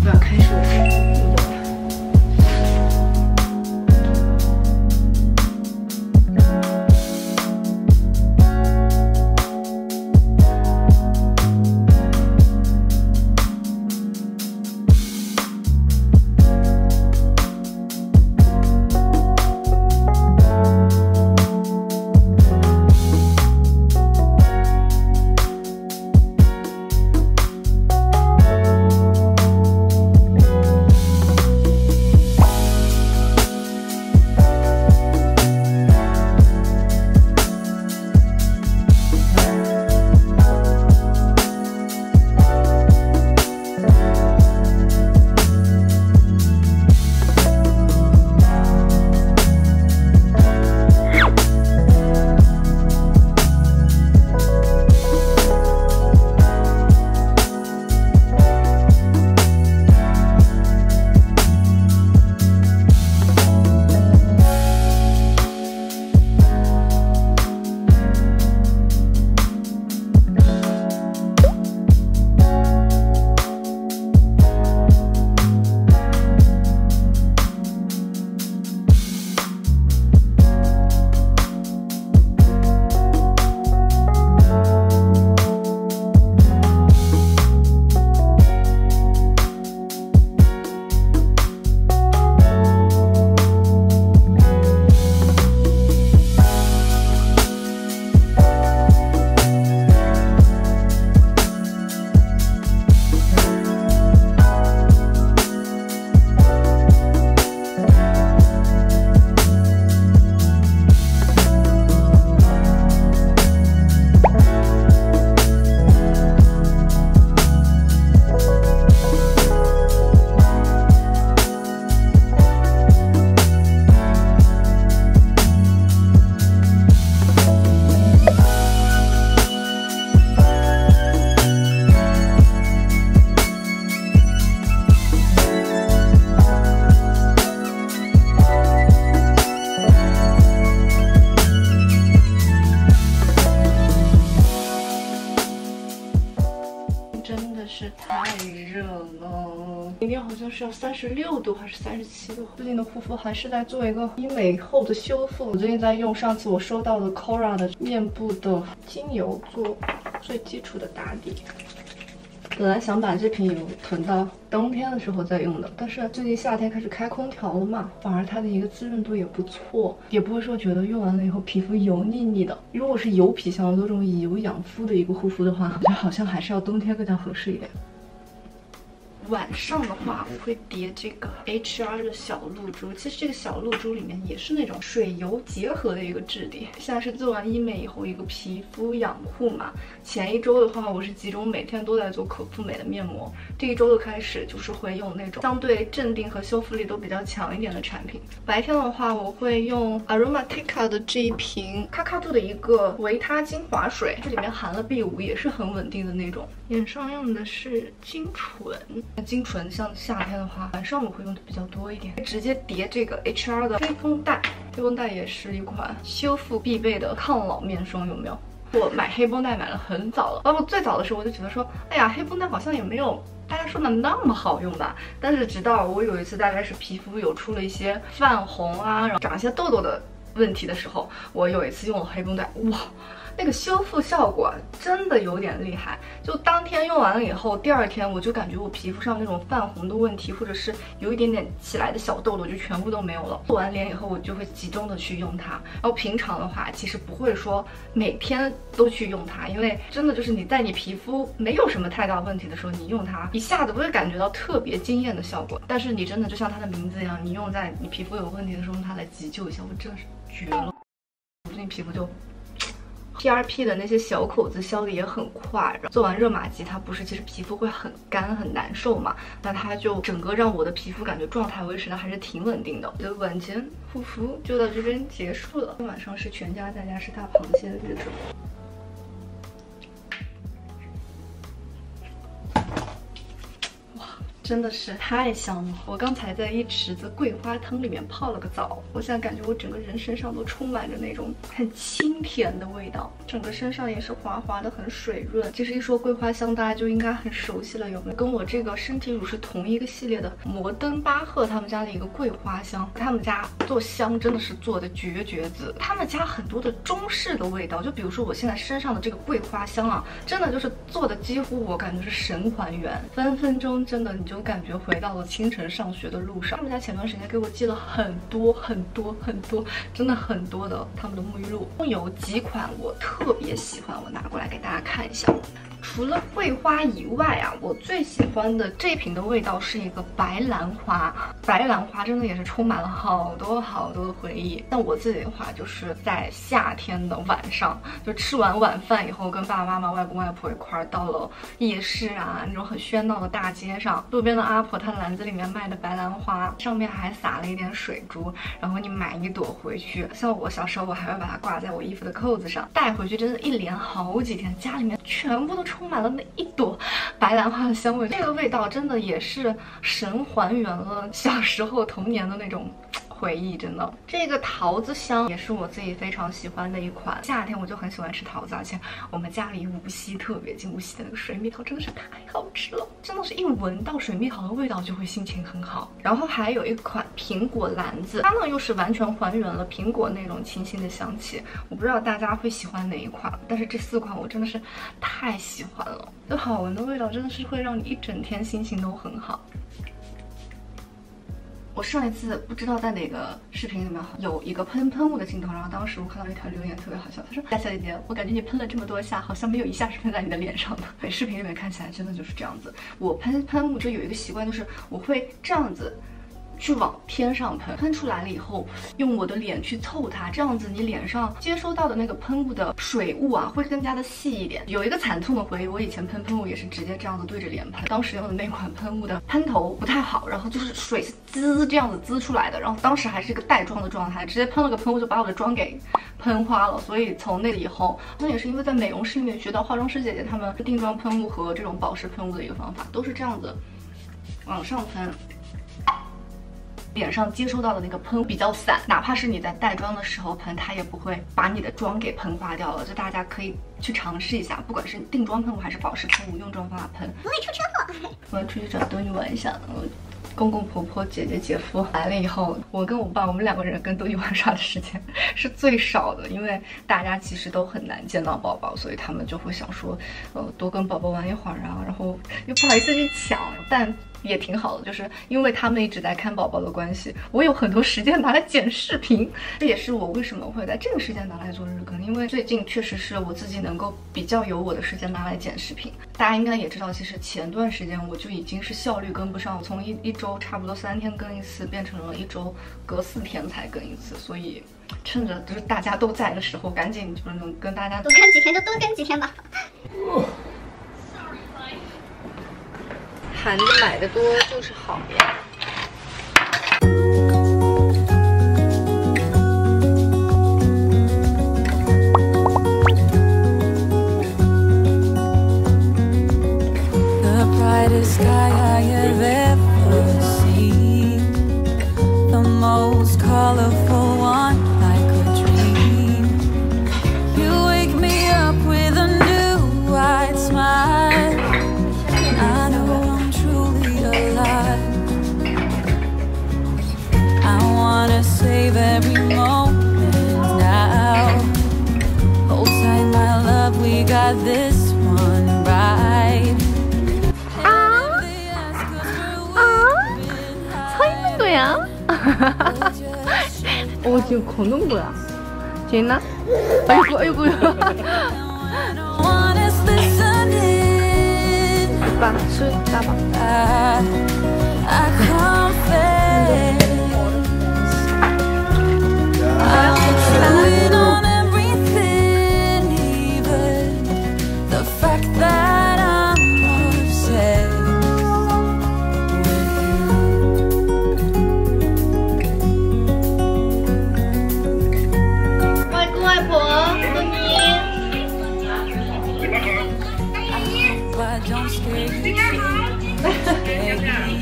我要开始我的运动了。 是太热了，今天好像是要36度还是37度。最近的护肤还是在做一个医美后的修复。我最近在用上次我收到的 Kora 的面部的精油做最基础的打底。本来想把这瓶油囤到冬天的时候再用的，但是最近夏天开始开空调了嘛，反而它的一个滋润度也不错，也不会说觉得用完了以后皮肤油腻腻的。如果是油皮想要做这种以油养肤的一个护肤的话，我觉得好像还是要冬天更加合适一点。晚上的话，我会叠这个 HR 的小露珠。其实这个小露珠里面也是那种水油结合的一个质地。现在是做完医美以后一个皮肤养护嘛。前一周的话，我是集中每天都在做可复美的面膜。这一周的开始就是会用那种相对镇定和修复力都比较强一点的产品。白天的话，我会用 Aromatica 的这一瓶卡卡杜的一个维他精华水，这里面含了 B5，也是很稳定的那种。眼上用的是精纯。精纯像夏天的话，晚上我会用的比较多一点。直接叠这个 HR 的黑绷带，黑绷带也是一款修复必备的抗老面霜，有没有？我买黑绷带买了很早了，包括最早的时候我就觉得说，哎呀，黑绷带好像也没有大家说的那么好用吧。但是直到我有一次大概是皮肤有出了一些泛红啊，然后长一些痘痘的问题的时候，我有一次用了黑绷带，哇！那个修复效果真的有点厉害，就当天用完了以后，第二天我就感觉我皮肤上那种泛红的问题，或者是有一点点起来的小痘痘，就全部都没有了。做完脸以后，我就会集中的去用它。然后平常的话，其实不会说每天都去用它，因为真的就是你在你皮肤没有什么太大问题的时候，你用它一下子不会感觉到特别惊艳的效果。但是你真的就像它的名字一样，你用在你皮肤有问题的时候，用它来急救一下，我真的是绝了。我最近皮肤就。PRP 的那些小口子消的也很快，做完热玛吉它不是其实皮肤会很干很难受嘛，那它就整个让我的皮肤感觉状态维持的还是挺稳定的。我的晚间护肤就到这边结束了，晚上是全家在家吃大螃蟹的日子。哇， 真的是太香了。我刚才在一池子桂花汤里面泡了个澡，我现在感觉我整个人身上都充满着那种很清甜的味道，整个身上也是滑滑的，很水润。其实一说桂花香，大家就应该很熟悉了，有没有？跟我这个身体乳是同一个系列的摩登巴赫他们家的一个桂花香，他们家做香真的是做的绝子。他们家很多的中式的味道，就比如说我现在身上的这个桂花香啊，真的就是做的几乎我感觉是神还原，分分钟真的你就感觉回到了清晨上学的路上。他们家前段时间给我寄了很多，真的很多的他们的沐浴露，有几款我特别喜欢，我拿过来给大家看一下。除了桂花以外啊，我最喜欢的这瓶的味道是一个白兰花。白兰花真的也是充满了好多的回忆。那我自己的话，就是在夏天的晚上，就吃完晚饭以后，跟爸爸妈妈、外公外婆一块儿到了夜市啊，那种很喧闹的大街上，路边的阿婆她篮子里面卖的白兰花，上面还撒了一点水珠，然后你买一朵回去，像我小时候我还会把它挂在我衣服的扣子上，带回去真的一连好几天，家里面全部都充满了那一朵白兰花的香味。这个味道真的也是神还原了小时候童年的那种回忆，真的。这个桃子香也是我自己非常喜欢的一款，夏天我就很喜欢吃桃子，而且我们家离无锡特别近，无锡的那个水蜜桃真的是太好吃了，真的是一闻到水蜜桃的味道就会心情很好。然后还有一款苹果篮子，它呢又是完全还原了苹果那种清新的香气，我不知道大家会喜欢哪一款，但是这4款我真的是太喜欢了，就好闻的味道真的是会让你一整天心情都很好。我上一次不知道在哪个视频里面有一个喷雾的镜头，然后当时我看到一条留言特别好笑，他说：“大小姐姐，我感觉你喷了这么多下，好像没有一下是喷在你的脸上的。”对，视频里面看起来真的就是这样子。我喷雾就有一个习惯，就是我会这样子去往天上喷，喷出来了以后，用我的脸去凑它，这样子你脸上接收到的那个喷雾的水雾啊，会更加的细一点。有一个惨痛的回忆，我以前喷雾也是直接这样子对着脸喷，当时用的那款喷雾的喷头不太好，然后就是水是滋这样子滋出来的，然后当时还是一个带妆的状态，直接喷了个喷雾就把我的妆给喷花了。所以从那以后，那也是因为在美容室里面学到化妆师姐姐她们定妆喷雾和这种保湿喷雾的一个方法，都是这样子往上喷。脸上接收到的那个喷比较散，哪怕是你在带妆的时候喷，它也不会把你的妆给喷花掉了。就大家可以去尝试一下，不管是定妆喷雾还是保湿喷雾，用这种方法喷不会出车祸。我要出去找多尼玩一下。公公婆婆、姐姐、姐夫来了以后，我跟我爸，我们2个人跟多尼玩耍的时间是最少的，因为大家其实都很难见到宝宝，所以他们就会想说，多跟宝宝玩一会儿啊，然后又不好意思去抢，但也挺好的，就是因为他们一直在看宝宝的关系，我有很多时间拿来剪视频，这也是我为什么会在这个时间拿来做日更，因为最近确实是我自己能够比较有我的时间拿来剪视频。大家应该也知道，其实前段时间我就已经是效率跟不上，我从一周差不多3天更一次，变成了1周隔4天才更一次，所以趁着就是大家都在的时候，赶紧就是能跟大家多更几天就多更几天吧。 含着买的多就是好呀。 The brightest sky I have ever seen, the most colorful one like a dream. You wake me up with a new white smile. I know I'm truly alive. I wanna save every moment now. Hold tight, my love, we got this one right. 거야? 지금 걷는 거야. 재인아? 아이고야. 오빠 술 따봐. Don't stay.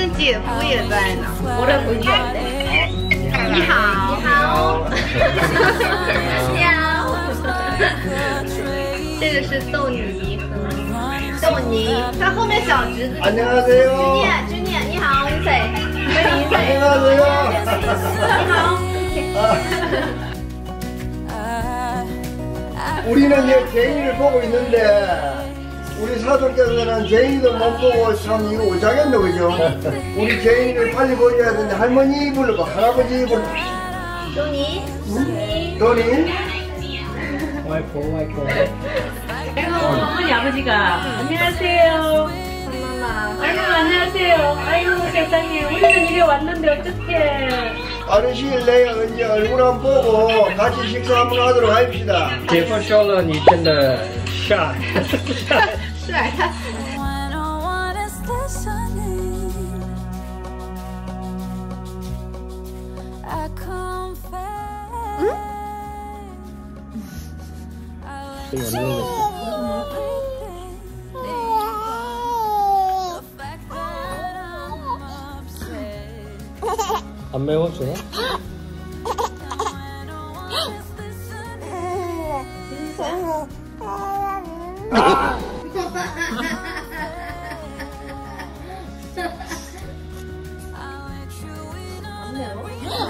的姐夫也在呢，我的朋友。你好，你好，你好。这个是豆泥和豆泥，他后面小侄子。 안녕하세요. 주니야, 你好，인사해。 안녕하세요. 你好。 우리는 이제 제인이를 보고 있는데 우리 사돈께서는 제인이도 못 보고 참 이거 오자겠네 그죠? 우리 제인이를 빨리 보여야 되는데 할머니 불러봐 할아버지 불러봐 도니. 응? 도니? 아이고 어머니 아버지가 안녕하세요. 아이고 안녕하세요. 아이고 세상에 우리는 이래 왔는데 어떡해. 어르신 내가 이제 얼굴 한번 보고 같이 식사 한번 하도록 합시다. 姐夫说了，你真的帅。 帅，他 When no one is listening, I confess. I let you everything. The fact that I'm upset. 안 매워 주나? When no one is listening. I'll let you in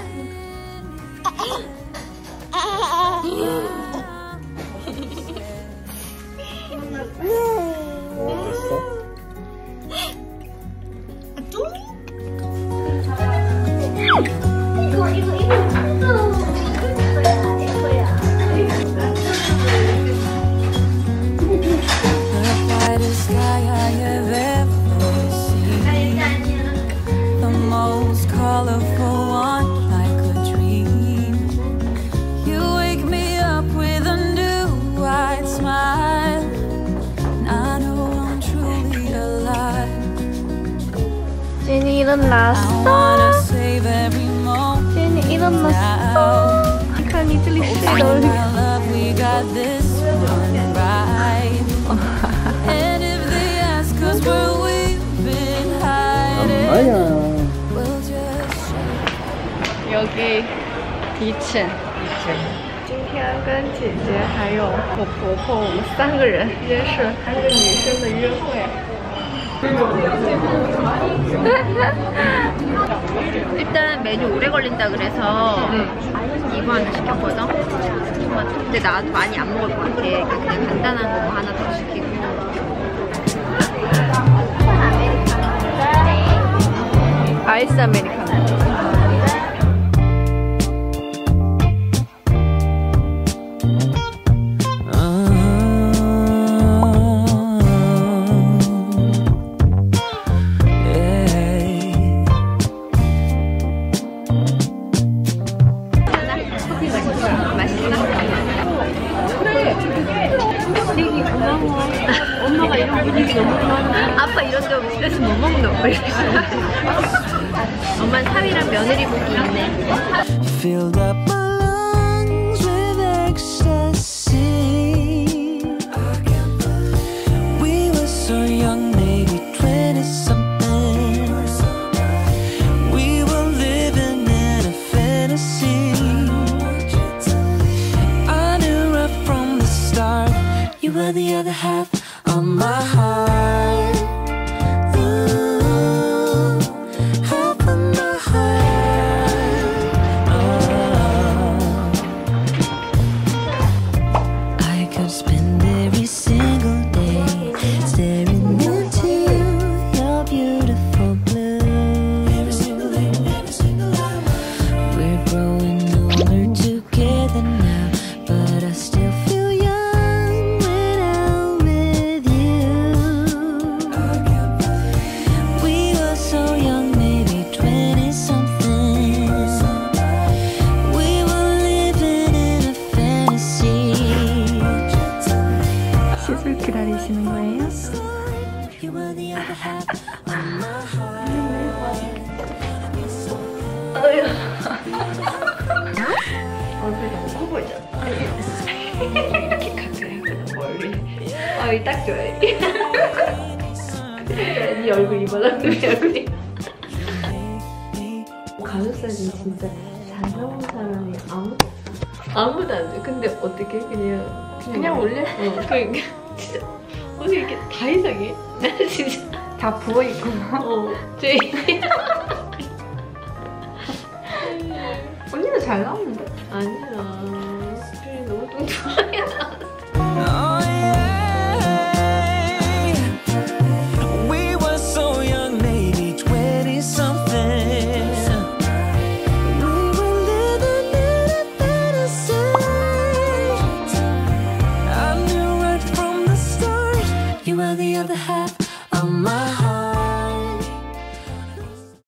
맛있어? the brightest sky I have ever seen, the most colorful one like a dream. You wake me up with a new white smile, and I know I'm truly alive. 제니 I 일어났어. wanna save every moment 제니 일어났어. now. 你看你这里睡的 My love, we got this one right. And if they ask us where we've been hiding, we'll just 여기 2층。今天跟姐姐还有我婆婆，我们3个人今天是还是个女生的约会。 일단 메뉴 오래 걸린다 그래서 이거 하나 시켰거든? 근데 나도 많이 안 먹을 것 같아. 그냥 간단한 거 하나 더 시키고. 아이스 아메리카노. 엄마가 이런 분위기 너무 좋아하는데 아빠 이런 데 오면 집에서 못 먹는 거 엄마는 사위랑 며느리복이 있네. filled up my lungs with ecstasy. We were so young, maybe 20-something. We were living in a fantasy. I knew right from the start you were the other half of my heart. Ooh, half of my heart. I could spend every single day staring into your beautiful blue. We're growing older together now, but I still feel young when I'm with you. We were so young, maybe 20-something. We were living in a fantasy. 시술 기다리시는 거예요? You were the other half of my heart. 얼굴이 너무 커 보이잖아. 이렇게 가까이 하고 멀리. 이 딱 좋아해. 네 얼굴 이만한 내 얼굴이. 가족사진 진짜 잘 나온 사람이 아무도 안 돼. 근데 어떻게 그냥 올려? 그러니까 진짜 어떻게 이렇게 다 이상해? 나 진짜 다 부어있구나. 제이 언니도 잘 나오는데? 아니야. 수준이 너무 뚱뚱해.